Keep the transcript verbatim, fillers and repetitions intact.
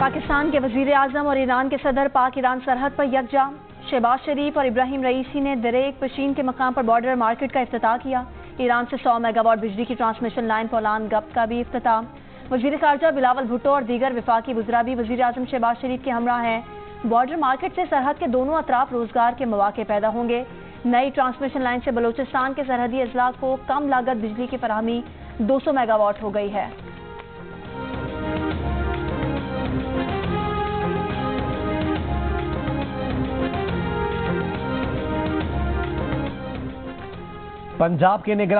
पाकिस्तान के वजीर आजम और ईरान के सदर पाक ईरान सरहद पर यकजा। शहबाज शरीफ और इब्राहिम रईसी ने दरेक पशीन के मकाम पर बॉर्डर मार्केट का इफ्तिताह किया। ईरान से सौ मेगावाट बिजली की ट्रांसमिशन लाइन पोलान गप का भी इफ्तिताह। वजीर खारजा बिलावल भुट्टो और दीगर विफाकी वज़रा भी वजीर आजम शहबाज शरीफ के हमरा हैं। बॉर्डर मार्केट से सरहद के दोनों अतराफ रोजगार के मौके पैदा होंगे। नई ट्रांसमिशन लाइन से बलोचिस्तान के सरहदी अजला को कम लागत बिजली की फराहमी दो सौ मेगावाट हो गई है। पंजाब के निगरान